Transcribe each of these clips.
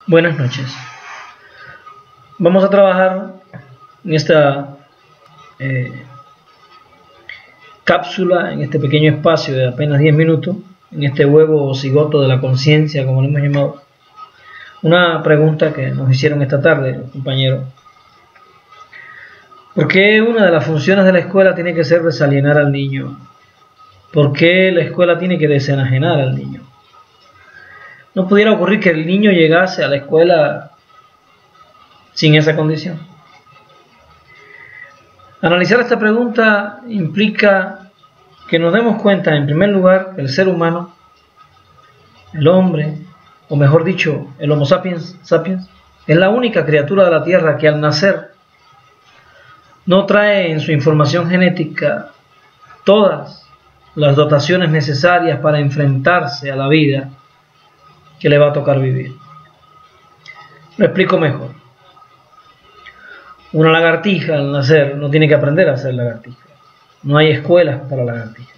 Buenas noches. Vamos a trabajar en esta cápsula, en este pequeño espacio de apenas 10 minutos, en este huevo o cigoto de la conciencia, como lo hemos llamado. Una pregunta que nos hicieron esta tarde, compañeros. ¿Por qué una de las funciones de la escuela tiene que ser desalienar al niño? ¿Por qué la escuela tiene que desenajenar al niño? ¿No pudiera ocurrir que el niño llegase a la escuela sin esa condición? Analizar esta pregunta implica que nos demos cuenta, en primer lugar, que el ser humano, el hombre, o mejor dicho, el Homo sapiens sapiens, es la única criatura de la Tierra que al nacer no trae en su información genética todas las dotaciones necesarias para enfrentarse a la vida que le va a tocar vivir. Lo explico mejor. Una lagartija al nacer no tiene que aprender a ser lagartija. No hay escuelas para lagartijas.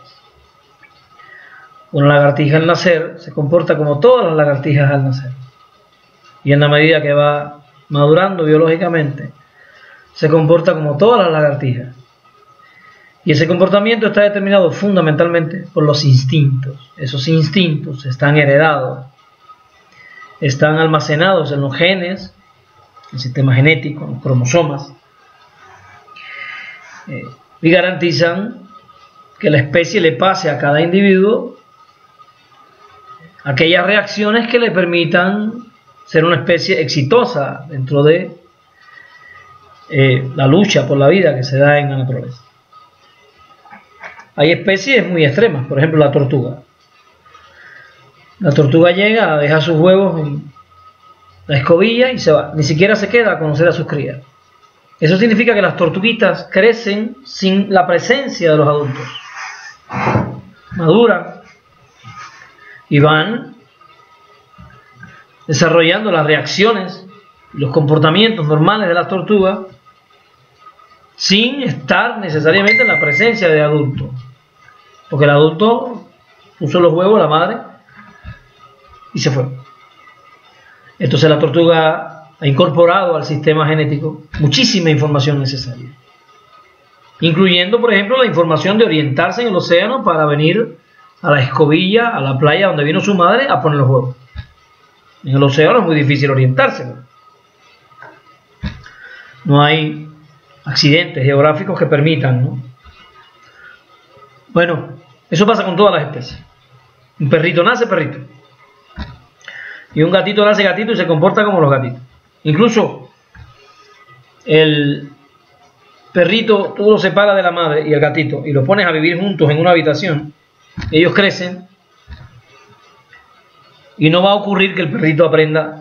Una lagartija al nacer se comporta como todas las lagartijas al nacer. Y en la medida que va madurando biológicamente, se comporta como todas las lagartijas. Y ese comportamiento está determinado fundamentalmente por los instintos. Esos instintos están heredados, están almacenados en los genes, el sistema genético, en los cromosomas, y garantizan que la especie le pase a cada individuo aquellas reacciones que le permitan ser una especie exitosa dentro de la lucha por la vida que se da en la naturaleza. Hay especies muy extremas, por ejemplo la tortuga. La tortuga llega, deja sus huevos en la escobilla y se va. Ni siquiera se queda a conocer a sus crías. Eso significa que las tortuguitas crecen sin la presencia de los adultos. Maduran y van desarrollando las reacciones, los comportamientos normales de las tortugas sin estar necesariamente en la presencia de adultos. Porque el adulto puso los huevos, la madre, y se fue. Entonces la tortuga ha incorporado al sistema genético muchísima información necesaria, incluyendo, por ejemplo, la información de orientarse en el océano para venir a la escobilla, a la playa donde vino su madre, a poner los huevos. En el océano es muy difícil orientarse, ¿no? No hay accidentes geográficos que permitan, ¿no? Bueno, eso pasa con todas las especies. Un perrito nace perrito. Y un gatito nace gatito y se comporta como los gatitos. Incluso el perrito, tú lo separas de la madre y el gatito y los pones a vivir juntos en una habitación. Ellos crecen y no va a ocurrir que el perrito aprenda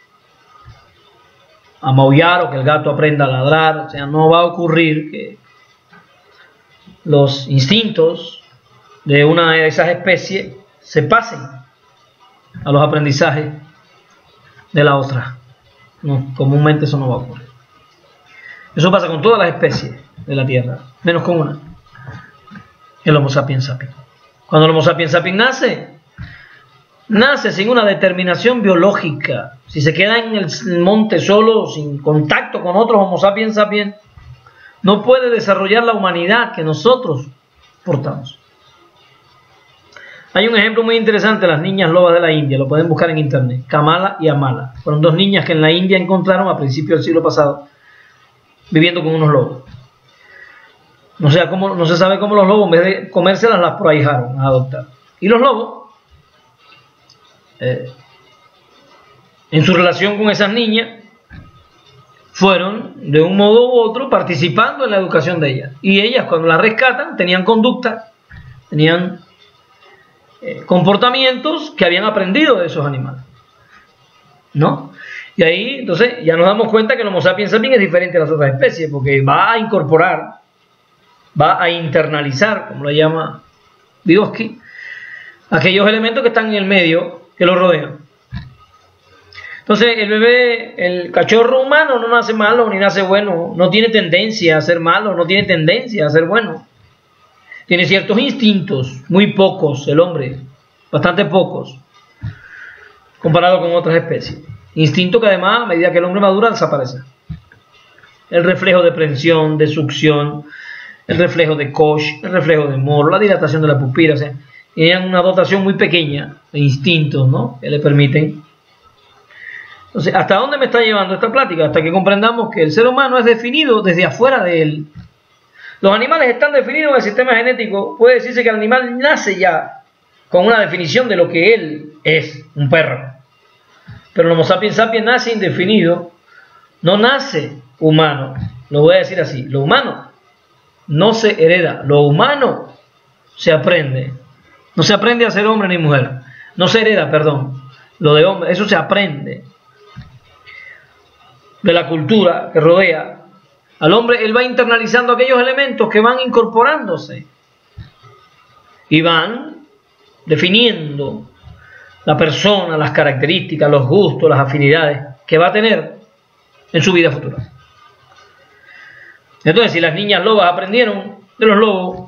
a maullar o que el gato aprenda a ladrar. O sea, no va a ocurrir que los instintos de una de esas especies se pasen a los aprendizajes de la otra. No, comúnmente eso no va a ocurrir. Eso pasa con todas las especies de la Tierra, menos con una, el Homo sapiens sapiens. Cuando el Homo sapiens sapiens nace sin una determinación biológica. Si se queda en el monte solo, sin contacto con otros Homo sapiens sapiens, no puede desarrollar la humanidad que nosotros portamos. Hay un ejemplo muy interesante, las niñas lobas de la India, lo pueden buscar en internet, Kamala y Amala. Fueron dos niñas que en la India encontraron a principios del siglo pasado, viviendo con unos lobos. No se sabe cómo los lobos, en vez de comérselas, las proahijaron a adoptar. Y los lobos, en su relación con esas niñas, fueron de un modo u otro participando en la educación de ellas. Y ellas, cuando las rescatan, tenían conducta, tenían comportamientos que habían aprendido de esos animales, ¿no? Y ahí, entonces, ya nos damos cuenta que el Homo sapiens sapiens es diferente a las otras especies, porque va a incorporar, va a internalizar, como lo llama Vygotsky, aquellos elementos que están en el medio, que lo rodean. Entonces, el bebé, el cachorro humano no nace malo ni nace bueno, no tiene tendencia a ser malo, no tiene tendencia a ser bueno. Tiene ciertos instintos, muy pocos el hombre, bastante pocos, comparado con otras especies. Instinto que además, a medida que el hombre madura, desaparece. El reflejo de prensión, de succión, el reflejo de Koch, el reflejo de Moore, la dilatación de la pupila, o sea, tienen una dotación muy pequeña de instintos, ¿no?, que le permiten. Entonces, ¿hasta dónde me está llevando esta plática? Hasta que comprendamos que el ser humano es definido desde afuera de él. Los animales están definidos en el sistema genético. Puede decirse que el animal nace ya con una definición de lo que él es, un perro. Pero el Homo sapiens sapiens nace indefinido, no nace humano. Lo voy a decir así, lo humano no se hereda, lo humano se aprende. No se aprende a ser hombre ni mujer. No se hereda, perdón. Lo de hombre, eso se aprende de la cultura que rodea al hombre. Él va internalizando aquellos elementos que van incorporándose y van definiendo la persona, las características, los gustos, las afinidades que va a tener en su vida futura. Entonces, si las niñas lobas aprendieron de los lobos,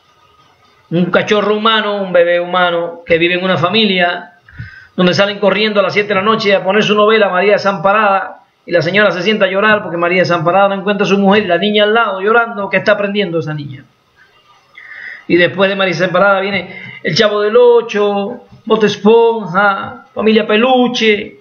un cachorro humano, un bebé humano que vive en una familia donde salen corriendo a las 7 de la noche a poner su novela María Desamparada, y la señora se sienta a llorar porque María Desamparada no encuentra a su mujer y la niña al lado llorando, ¿qué está aprendiendo esa niña? Y después de María Desamparada viene El Chavo del Ocho, Bob Esponja, Familia Peluche.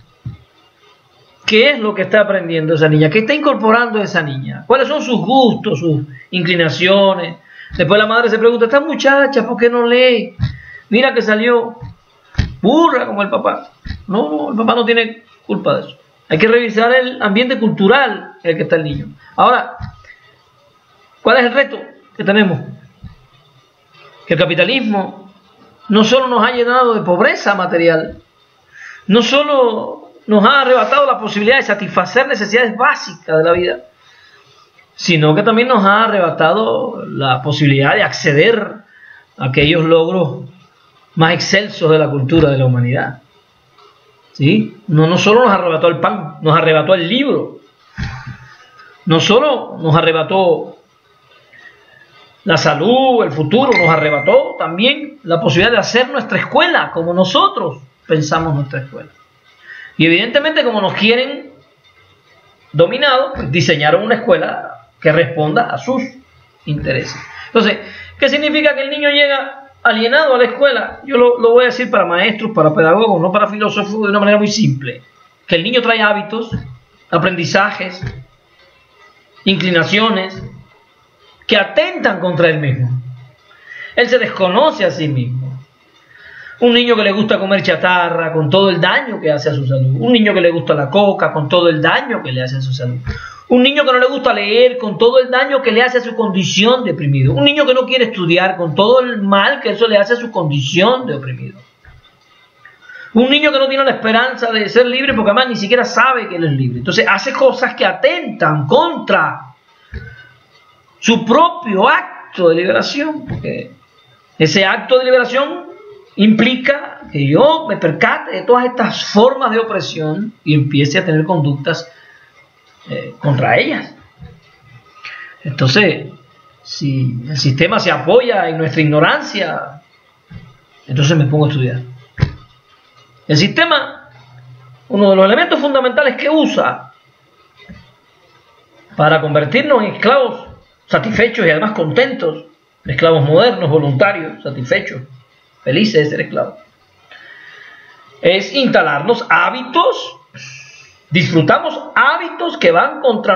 ¿Qué es lo que está aprendiendo esa niña? ¿Qué está incorporando esa niña? ¿Cuáles son sus gustos, sus inclinaciones? Después la madre se pregunta, esta muchacha, ¿por qué no lee? Mira que salió burra como el papá. No, el papá no tiene culpa de eso. Hay que revisar el ambiente cultural en el que está el niño. Ahora, ¿cuál es el reto que tenemos? Que el capitalismo no solo nos ha llenado de pobreza material, no solo nos ha arrebatado la posibilidad de satisfacer necesidades básicas de la vida, sino que también nos ha arrebatado la posibilidad de acceder a aquellos logros más excelsos de la cultura de la humanidad. ¿Sí? No solo nos arrebató el pan, nos arrebató el libro. No solo nos arrebató la salud, el futuro, nos arrebató también la posibilidad de hacer nuestra escuela como nosotros pensamos nuestra escuela. Y evidentemente, como nos quieren dominados, pues diseñaron una escuela que responda a sus intereses. Entonces, ¿qué significa que el niño llega alienado a la escuela? Yo lo voy a decir para maestros, para pedagogos, no para filósofos, de una manera muy simple. Que el niño trae hábitos, aprendizajes, inclinaciones que atentan contra él mismo. Él se desconoce a sí mismo. Un niño que le gusta comer chatarra con todo el daño que hace a su salud. Un niño que le gusta la coca con todo el daño que le hace a su salud. Un niño que no le gusta leer con todo el daño que le hace a su condición de oprimido. Un niño que no quiere estudiar con todo el mal que eso le hace a su condición de oprimido. Un niño que no tiene la esperanza de ser libre porque además ni siquiera sabe que él es libre. Entonces hace cosas que atentan contra su propio acto de liberación. Porque ese acto de liberación implica que yo me percate de todas estas formas de opresión y empiece a tener conductas contra ellas. Entonces, si el sistema se apoya en nuestra ignorancia, entonces me pongo a estudiar. El sistema, uno de los elementos fundamentales que usa para convertirnos en esclavos satisfechos y además contentos, esclavos modernos, voluntarios, satisfechos, felices de ser esclavos, es instalarnos hábitos. Disfrutamos hábitos que van contra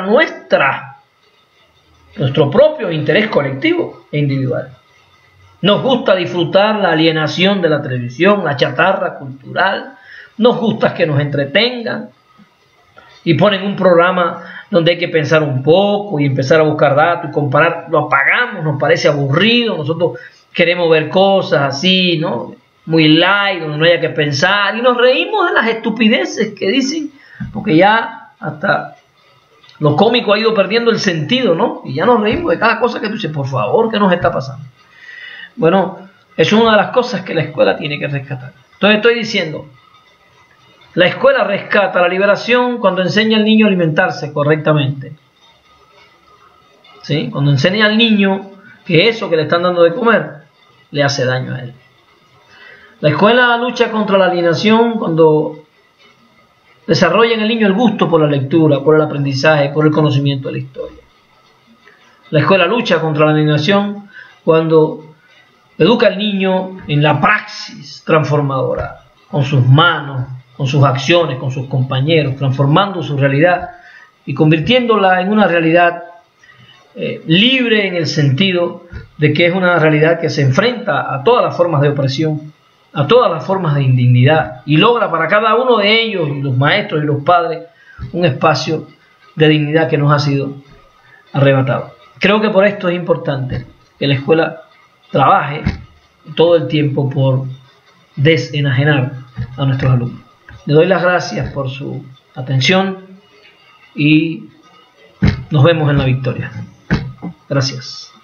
nuestro propio interés colectivo e individual. Nos gusta disfrutar la alienación de la televisión, la chatarra cultural. Nos gusta que nos entretengan y ponen un programa donde hay que pensar un poco y empezar a buscar datos y comparar. Lo apagamos, nos parece aburrido. Nosotros queremos ver cosas así, ¿no? Muy light, donde no haya que pensar. Y nos reímos de las estupideces que dicen, porque ya hasta lo cómico ha ido perdiendo el sentido, ¿no? Y ya nos reímos de cada cosa que tú dices, por favor, ¿qué nos está pasando? Bueno, eso es una de las cosas que la escuela tiene que rescatar. Entonces estoy diciendo, la escuela rescata la liberación cuando enseña al niño a alimentarse correctamente. ¿Sí? Cuando enseña al niño que eso que le están dando de comer le hace daño a él. La escuela lucha contra la alienación cuando desarrolla en el niño el gusto por la lectura, por el aprendizaje, por el conocimiento de la historia. La escuela lucha contra la alienación cuando educa al niño en la praxis transformadora, con sus manos, con sus acciones, con sus compañeros, transformando su realidad y convirtiéndola en una realidad libre en el sentido de que es una realidad que se enfrenta a todas las formas de opresión, a todas las formas de indignidad, y logra para cada uno de ellos, los maestros y los padres, un espacio de dignidad que nos ha sido arrebatado. Creo que por esto es importante que la escuela trabaje todo el tiempo por desenajenar a nuestros alumnos. Le doy las gracias por su atención y nos vemos en la victoria. Gracias.